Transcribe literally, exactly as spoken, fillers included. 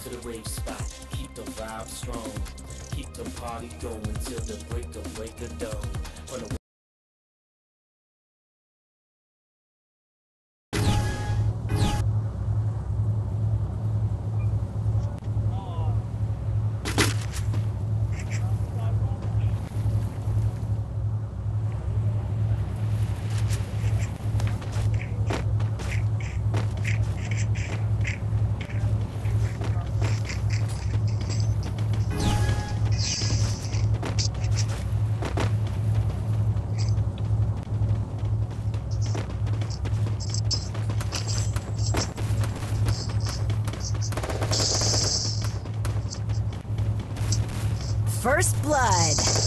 to the rave spot. Keep the vibe strong. Keep the party going till the break of break of dawn. On the First blood.